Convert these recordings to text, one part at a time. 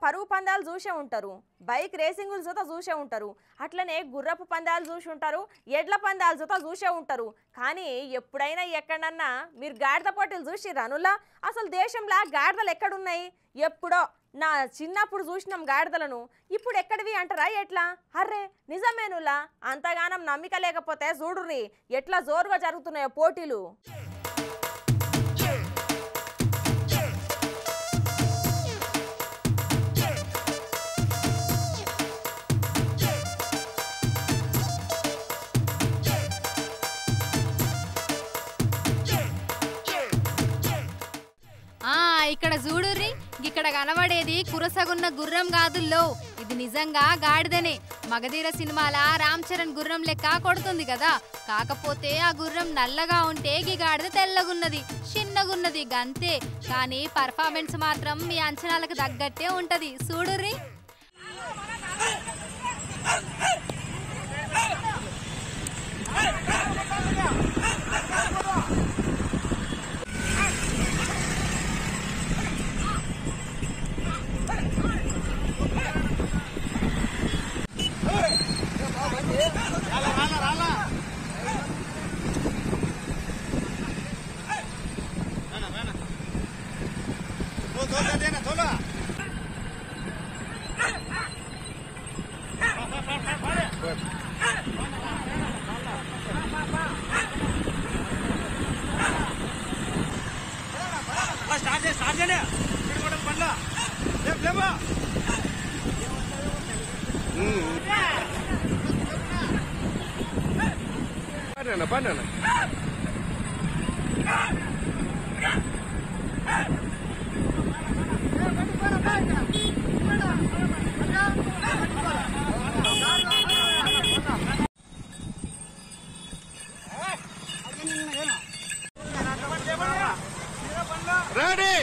పరుగు పందాలు చూసే ఉంటారు, బైక్ రేసింగులు జత చూసే ఉంటారు, అట్లనే గుర్రపు పందాలు చూసి ఉంటారు, ఎడ్ల పందాలు జత చూసే ఉంటారు. కానీ ఎప్పుడైనా ఎక్కడన్నా మీరు గాడిద పోటీలు చూసిర్రా అనులా? అసలు దేశంలో గాడిదలు ఎక్కడున్నాయి? ఎప్పుడో నా చిన్నప్పుడు చూసినాం గాడిదలను, ఇప్పుడు ఎక్కడివి అంటారా ఎట్లా? అర్రే నిజమేనులా, అంతగానం నమ్మిక లేకపోతే చూడుర్రి ఎట్లా జోరుగా జరుగుతున్నాయో పోటీలు. ఇక్కడ చూడుర్రి, ఇక్కడ కనబడేది కురసగున్న గుర్రం కాదుల్లో, ఇది నిజంగా గాడిదనే. మగధీర సినిమాల రామ్ చరణ్ గుర్రం లెక్క కొడుతుంది కదా, కాకపోతే ఆ గుర్రం నల్లగా ఉంటే ఈ గాడిద తెల్లగున్నది, చిన్నగున్నది గంతే. కానీ పర్ఫార్మెన్స్ మాత్రం మీ అంచనాలకు తగ్గట్టే ఉంటది. చూడుర్రి. Banana. Ready.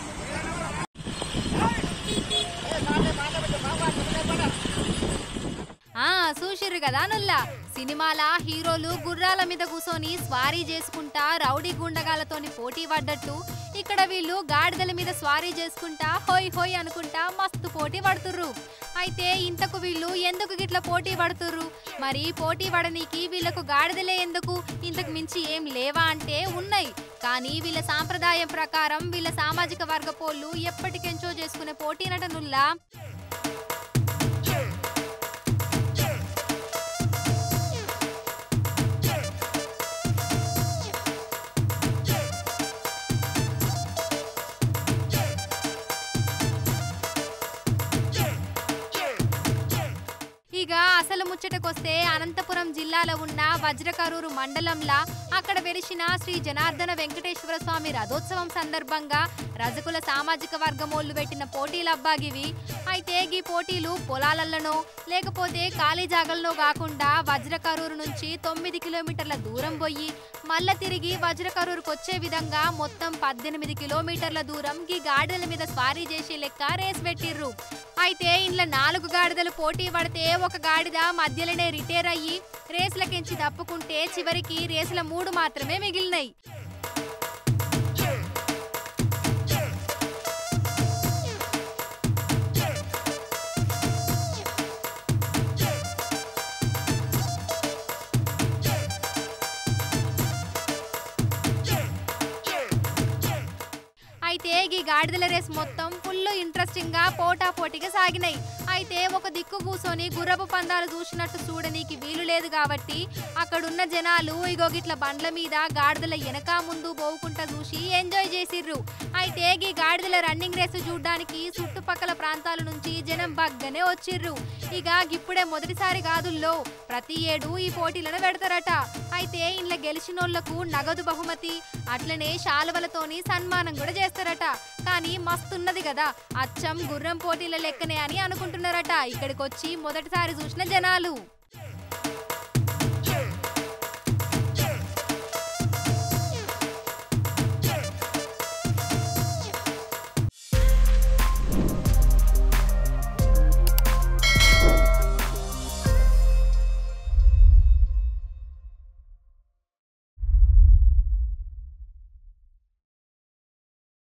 చూసిర్రు కదా నుల్లా, సినిమాల హీరోలు గుర్రాల మీద కూసోని స్వారీ చేసుకుంటా రౌడీ గుండగాలతోని పోటీ పడ్డట్టు ఇక్కడ వీళ్ళు గాడిదల మీద స్వారీ చేసుకుంటా హోయ్ హోయ్ అనుకుంటా మస్తు పోటీ పడుతుర్రు. అయితే ఇంతకు వీళ్ళు ఎందుకు గిట్లా పోటీ పడుతుర్రు? మరి పోటీ పడనీకి వీళ్ళకు గాడిదలే ఎందుకు? ఇంతకు మించి ఏం లేవా అంటే ఉన్నాయి. కానీ వీళ్ళ సాంప్రదాయం ప్రకారం వీళ్ళ సామాజిక వర్గ పోళ్ళు ఎప్పటికెంచో చేసుకునే పోటీనట నుల్లా. ఇక అసలు ముచ్చటకొస్తే అనంతపురం జిల్లాలో ఉన్న వజ్రకరూరు మండలంలా అక్కడ వెలిసిన శ్రీ జనార్దన వెంకటేశ్వర స్వామి రథోత్సవం సందర్భంగా రజకుల సామాజిక వర్గమోళ్లు పెట్టిన పోటీలబ్బాగివి. అయితే ఈ పోటీలు పొలాలలోనో లేకపోతే ఖాళీ జాగల్లో కాకుండా వజ్రకరూరు నుంచి 9 కిలోమీటర్ల దూరం పోయి మళ్ళా తిరిగి వజ్రకరూరుకు వచ్చే విధంగా మొత్తం 18 కిలోమీటర్ల దూరం ఈ గాడిదల మీద స్వారీ చేసే లెక్క రేస్ పెట్టిర్రు. అయితే ఇంట్లో 4 గాడిదలు పోటీ పడితే ఒక గాడిద మధ్యలోనే రిటైర్ అయ్యి రేసులకించి తప్పుకుంటే చివరికి రేసుల 3 మాత్రమే మిగిలినాయి. అయితే ఈ గాడిదల రేస్ మొత్తం ఫుల్ ఇంట్రెస్టింగ్ గా పోటాపోటీగా సాగినాయి. అయితే ఒక దిక్కు కూసోని గుర్రపు పందాలు చూసినట్టు చూడనీకి వీలు లేదు కాబట్టి అక్కడున్న జనాలు ఇగో గిట్ల బండ్ల మీద గాడిదల వెనక ముందు పోవుకుంటా చూసి ఎంజాయ్ చేసిర్రు. అయితే ఈ గాడిదల రన్నింగ్ రేసు చూడడానికి చుట్టుపక్కల ప్రాంతాల నుంచి జనం బగ్గనే వచ్చిర్రు. ఇక ఇప్పుడే మొదటిసారి కాదుల్లో, ప్రతి ఏడు ఈ పోటీలను పెడతారట. అయితే ఇంట్లో గెలిచినోళ్లకు నగదు బహుమతి అట్లనే శాలువలతోని సన్మానం కూడా చేస్తారట. కానీ మస్తున్నది కదా, అచ్చం గుర్రం పోటీల లెక్కనే అని అనుకుంటున్నారట ఇక్కడికి వచ్చి మొదటిసారి చూసిన జనాలు.